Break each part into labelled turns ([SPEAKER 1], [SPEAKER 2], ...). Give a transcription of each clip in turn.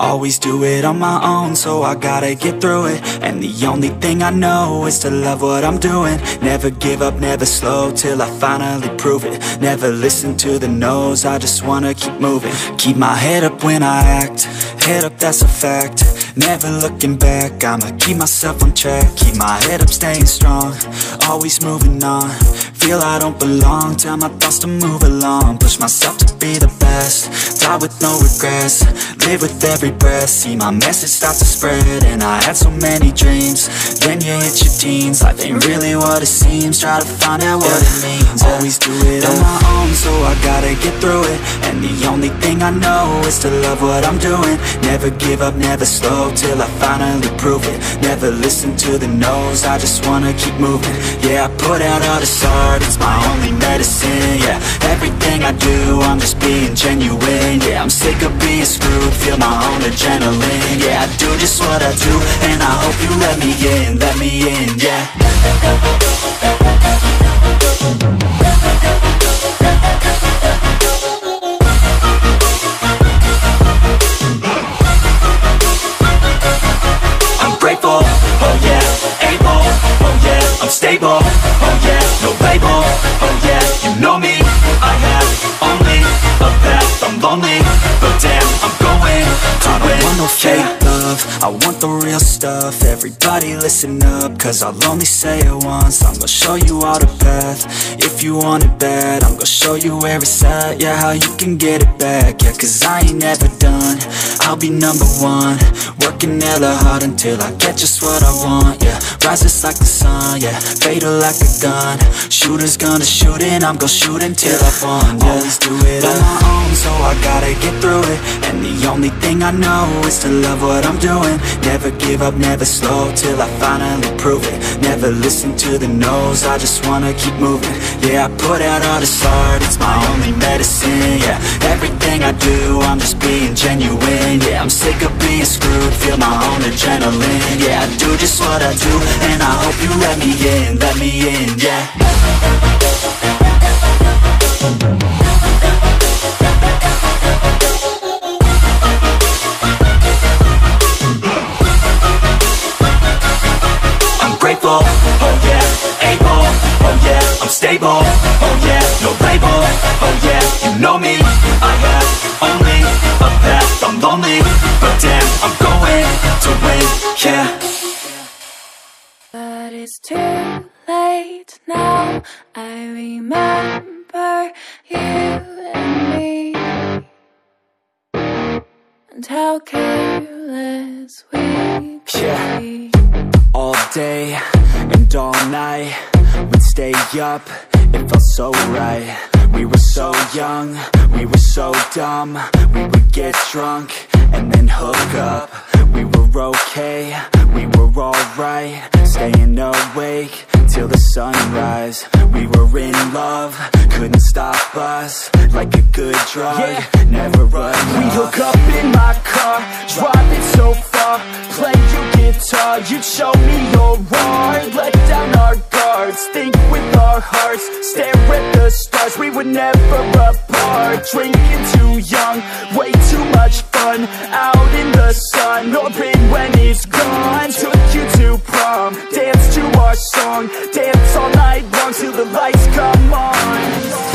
[SPEAKER 1] Always do it on my own, so I gotta get through it. And the only thing I know is to love what I'm doing. Never give up, never slow, till I finally prove it. Never listen to the no's, I just wanna keep moving. Keep my head up when I act, head up, that's a fact. Never looking back, I'ma keep myself on track. Keep my head up, staying strong, always moving on. Feel I don't belong, tell my thoughts to move along. Push myself to be the best, die with no regrets. Live with every breath, see my message start to spread. And I had so many dreams, then you hit your teens. Life ain't really what it seems, try to find out what it means. Always do it on my own, so I gotta get through it. And the only thing I know is to love what I'm doing. Never give up, never slow, till I finally prove it. Never listen to the no's, I just wanna keep moving. Yeah, I put out all this art, it's my only medicine. Yeah, everything I do, I'm just being genuine. Yeah, I'm sick of being screwed, feel my own adrenaline. Yeah, I do just what I do, and I hope you let me in, yeah. I'm grateful, oh yeah, able, oh yeah, I'm stable, oh yeah, no label, oh yeah, you know me, I have only a path, I'm lonely, but damn, I'm going to win. I don't want no fake love, I want the real stuff. Everybody listen up, cause I'll only say it once. I'm gonna show you all the path, if you want it bad. I'm gonna show you where it's at, yeah, how you can get it back. Yeah, cause I ain't never done, I'll be number one. Working hella hard until I get just what I want, yeah. Rises like the sun, yeah, fatal like a gun. Shooter's gonna shoot and I'm gonna shoot until I won, yeah. Always do it on my own, so I gotta get through it. And the only thing I know is to love what I'm doing. Never give up, never slow, till I finally prove it. Never listen to the no's, I just wanna keep moving. Yeah, I put out all this art, it's my only medicine. Yeah, everything I do, I'm just being genuine. Yeah, I'm sick of being screwed, feel my own adrenaline. Yeah, I do just what I do, and I hope you let me in, yeah. I'm grateful, oh yeah, able, oh yeah, I'm stable, oh yeah, no label, oh yeah, you know me, I have only a path, I'm lonely, but damn, I'm going to win, yeah.
[SPEAKER 2] But it's too late now, I remember you and me, and how careless we could be.
[SPEAKER 1] All day and all night, we'd stay up, it felt so right. We were so young, we were so dumb. We would get drunk and then hook up. We were okay, we were alright, staying awake till the sunrise. We were in love, couldn't stop us, like a good drug, yeah. Never run off.
[SPEAKER 3] We hook up in my car, driving so far, play your guitar, you'd show me your art. Let down our guards, think with our hearts, stare at the stars, we were never apart. Drinking too young, way too much fun, out in the sun, orbit when it's gone. Took you to prom, dance to our song, dance all night long till the lights come on.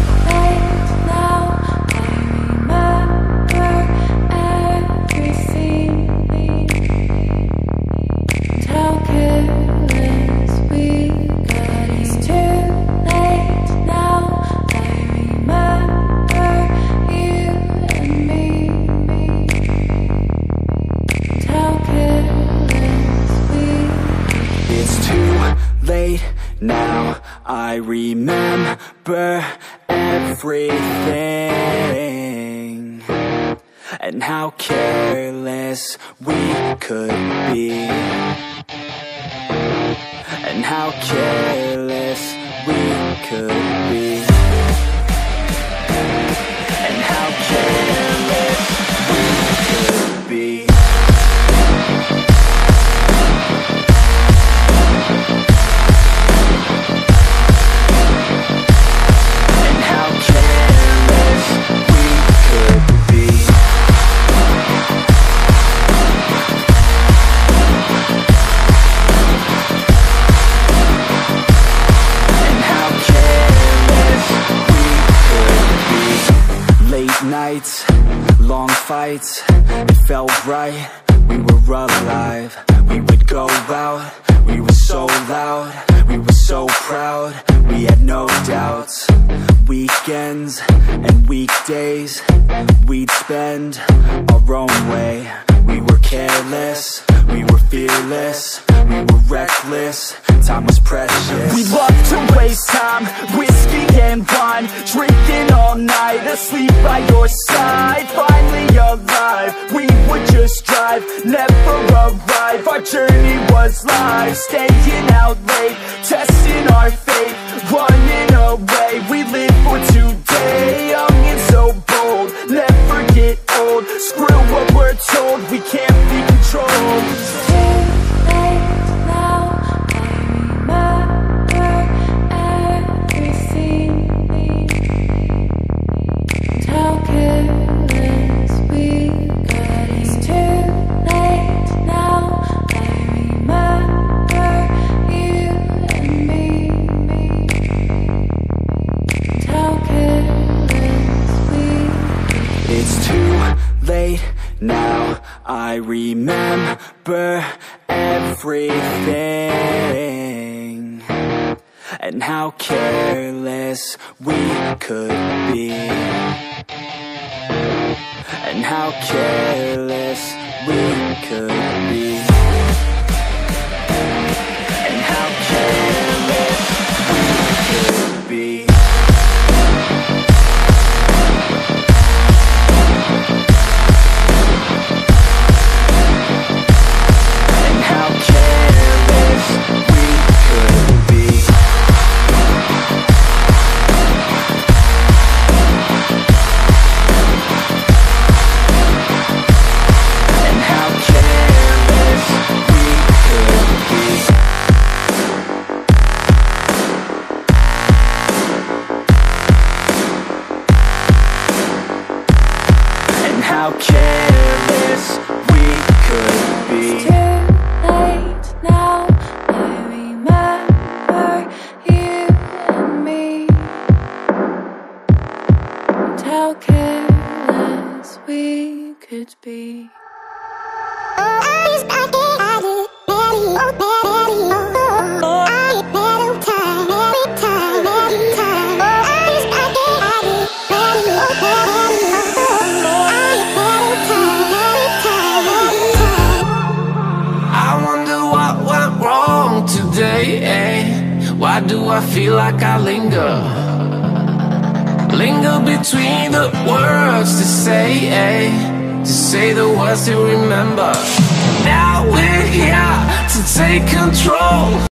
[SPEAKER 1] Now I remember everything, and how careless we could be, and how careless we could be, and how careless we could be. nights, it felt right, we were alive. We would go out, we were so loud, we were so proud, we had no doubts. Weekends and weekdays, we'd spend our own way. We were careless, we were fearless, we were reckless, time was precious.
[SPEAKER 3] We loved to waste time, whiskey and wine, drinking all night, asleep by your side. Finally alive, we would just drive, never arrive. Our journey was live, staying out late, testing our fate, running away. We live for today, young and so bold, never get old. Screw what we're told, we can't be controlled.
[SPEAKER 1] Now I remember everything, and how careless we could be, and how careless we could be, and how careless we could be. How careless we could be.
[SPEAKER 2] It's too late now, I remember you and me, and how careless we could be.
[SPEAKER 4] Why do I feel like I linger between the words to say the words to remember. Now we're here to take control.